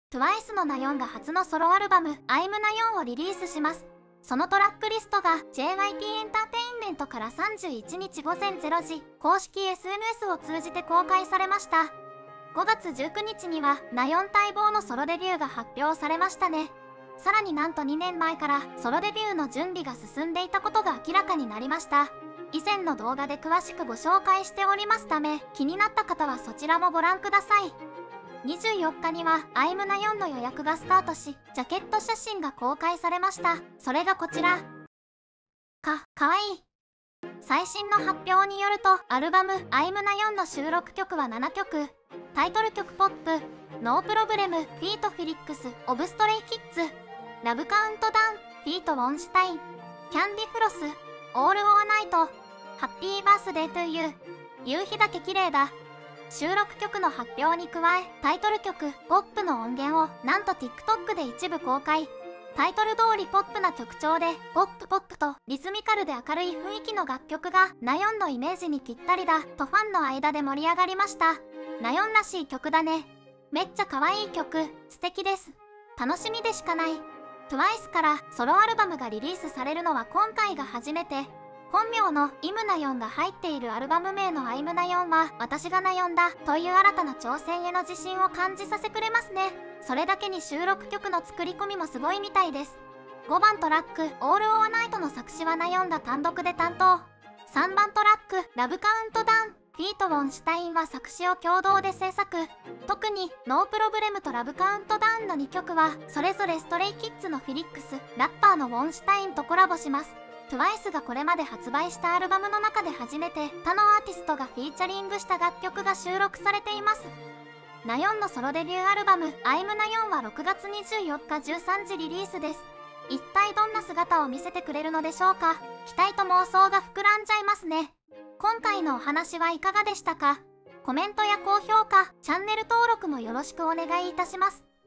TWICE のナヨンが初のソロアルバム「I'm ナヨン」をリリースします。そのトラックリストが JYP エンターテインメントから31日午前0時公式 SNS を通じて公開されました。5月19日にはナヨン待望のソロデビューが発表されましたね。さらになんと2年前からソロデビューの準備が進んでいたことが明らかになりました。以前の動画で詳しくご紹介しておりますため、気になった方はそちらもご覧ください。24日には I'm ナヨンの予約がスタートし、ジャケット写真が公開されました。それがこちら。かわいい。最新の発表によると、アルバム I'm ナヨンの収録曲は7曲。タイトル曲ポップ、ノープロブレム、フィートフィリックス、オブストレイキッズ、ラブカウントダウン、フィートウォンシュタイン、キャンディフロス、オールオアナイト、ハッピーバースデートゥーユー、夕日だけ綺麗だ。収録曲の発表に加え、タイトル曲ポップの音源をなんと TikTok で一部公開。タイトル通りポップな曲調で、ポップとリズミカルで明るい雰囲気の楽曲がナヨンのイメージにぴったりだとファンの間で盛り上がりました。ナヨンらしい曲だね。めっちゃ可愛い曲、素敵です。楽しみでしかない。TWICE からソロアルバムがリリースされるのは今回が初めて。本名のイムナヨンが入っているアルバム名の I'm ナヨンは私がナヨンだという新たな挑戦への自信を感じさせてくれますね。それだけに収録曲の作り込みもすごいみたいです。5番トラックオールオアナイトの作詞はナヨンが単独で担当。3番トラックラブカウントダウンフィートウォンシュタインは作詞を共同で制作。特にノープロブレムとラブカウントダウンの2曲はそれぞれストレイキッズのフィリックス、ラッパーのウォンシュタインとコラボします。TWICE がこれまで発売したアルバムの中で初めて他のアーティストがフィーチャリングした楽曲が収録されています。ナヨンのソロデビューアルバム I'm ナヨンは6月24日13時リリースです。一体どんな姿を見せてくれるのでしょうか。期待と妄想が膨らんじゃいますね。今回のお話はいかがでしたか。コメントや高評価、チャンネル登録もよろしくお願いいたします。